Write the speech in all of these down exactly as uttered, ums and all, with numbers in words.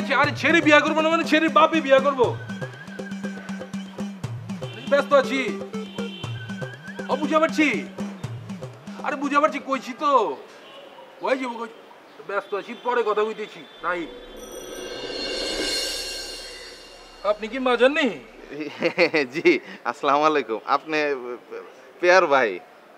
পারছি আরে ছেড়ে বিয়া করবো না মানে ছেড়ে বাপে বিয়া করবো ব্যস্ত আছি ও বুঝা পারছি আরে বুঝা পারছি কইছি তো ওই যাবো ব্যস্ত আছি পরে কথা কইতেছি নাই আপনি কি মা জাননি জি আসসালামু আলাইকুম আপনি পেয়ার ভাই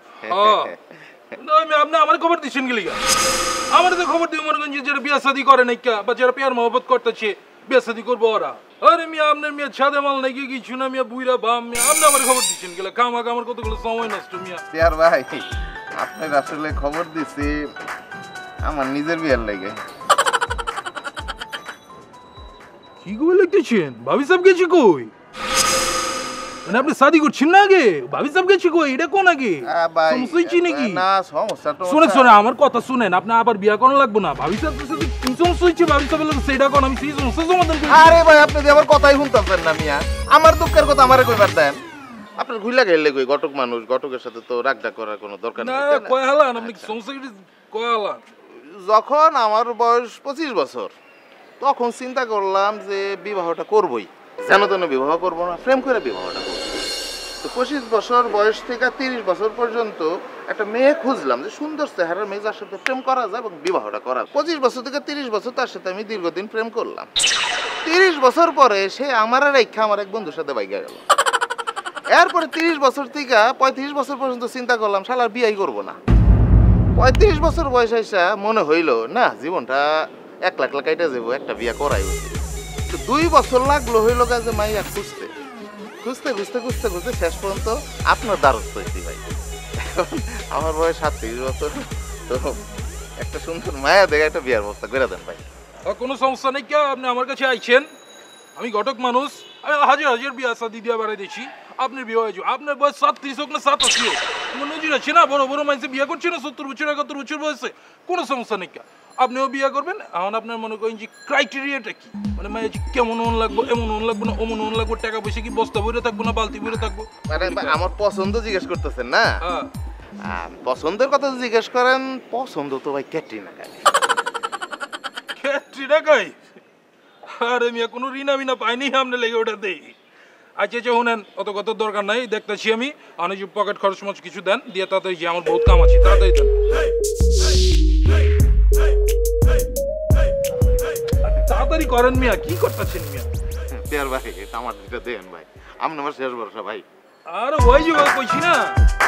আমি আপনি আমার খবর দিচ্ছেন কি লিগা আমার তো খবর দিয়ে মনে করেন যারা বিয়া শাদি করে নাই কা বা যারা পেয়ার মহব্বত করতেছে বিয়া শাদি করবো ওরা আরে মিয়া আপনার মিয়া ছাদে মাল নাকি কিছু না মিয়া বুইরা বাম মিয়া আপনি আমার খবর দিচ্ছেন গেলে কামাক আমার কতগুলো সময় নষ্ট মিয়া পেয়ার ভাই আপনার আসলে খবর দিছি আমার নিজের বিয়ার লাগে কি কই লিখতেছেন ভাবি সাহেব গেছি কই মানে আপনি শাদি করছেন না আগে ভাবি সাহেব গেছি কই এটা কোন আগে সমস্যা নাকি না সমস্যা তো শুনে শুনে আমার কথা শুনেন আপনি আবার বিয়া করা লাগবে না ভাবি সাহেবের সাথে কি সমস্যা হচ্ছে ভাবি সাহেবের লাগে সেটা কোন আমি সেই সমস্যা সমাধান করি আরে ভাই আপনি যে আমার কথাই শুনতেছেন না মিয়া আমার দুঃখের কথা আমারে কইবার দেন আপনার ঘুইলা গেলে কই ঘটক মানুষ ঘটকের সাথে তো রাগডা করার কোনো দরকার নেই না কয় হালান আপনি সমস্যা কি কয় হালান যখন আমার বয়স পঁচিশ বছর তখন চিন্তা করলাম যে বিবাহটা করবই যেন তেন বিবাহ করবো না প্রেম করে বিবাহটা করবো তো পঁচিশ বছর বয়স থেকে তিরিশ বছর পর্যন্ত একটা মেয়ে খুঁজলাম যে সুন্দর চেহারার মেয়ে যার সাথে প্রেম করা যায় এবং বিবাহটা করা পঁচিশ বছর থেকে তিরিশ বছর তার সাথে আমি দীর্ঘদিন প্রেম করলাম তিরিশ বছর পরে সে আমার রেখা আমার এক বন্ধুর সাথে বাইকে গেল এরপরে তিরিশ বছর থেকে পঁয়ত্রিশ বছর পর্যন্ত চিন্তা করলাম শালার বিয়াই করবো না পঁয়ত্রিশ বছর বয়স আইসা মনে হইল না জীবনটা এক লাখ লাখ কাইটা যাবো একটা বিয়া করাই উচিত তো দুই বছর লাগলো হইলো যে মাইয়া খুঁজতে খুঁজতে খুঁজতে খুঁজতে খুঁজতে শেষ পর্যন্ত আপনার দ্বারস্থ হয়েছি ভাই এখন আমার বয়স সাতত্রিশ বছর তো একটা সুন্দর মায়া দেখে একটা বিয়ার ব্যবস্থা করে দেন ভাই কোনো সমস্যা নেই কে আপনি আমার কাছে আইছেন আমি ঘটক মানুষ আমি হাজার হাজার বিয়া শাদি দিয়া বাড়াই দিচ্ছি আপনি বিয়ে হয়েছে আপনার বয়স সাতত্রিশ হোক না সাতাশি হোক কোনো নজির আছে না বড় বড় মানুষে বিয়ে করছে না সত্তর বছর একাত্তর বছর বয়সে কোনো সমস্যা নেই কে আপনিও বিয়ে করবেন এখন আপনার মনে করেন যে ক্রাইটেরিয়াটা কি মানে মায়ের কেমন অন লাগবো এমন অন লাগবো না অমন অন লাগবো টাকা পয়সা কি বস্তা ভরে থাকবো না বালতি ভরে থাকবো মানে আমার পছন্দ জিজ্ঞেস করতেছেন না পছন্দের কথা জিজ্ঞেস করেন পছন্দ তো ভাই ক্যাটরিনা কাইফ ক্যাটরিনা কাইফ আরে মিয়া কোনো রিনা মিনা পাইনি আপনি লেগে ওটা দেই আচ্ছা আচ্ছা শুনেন অত কত দরকার নাই দেখতেছি আমি অনেক পকেট খরচ মচ কিছু দেন দিয়ে তাড়াতাড়ি যে আমার বহুত কাম আছে তাড়াতাড়ি দেন তাড়াতাড়ি করেন মিয়া কি করতেছেন মিয়া পেয়ার ভাই আমার দুটা দেন ভাই আপনি আমার শেষ ভরসা ভাই আরে ওই যে কইছি না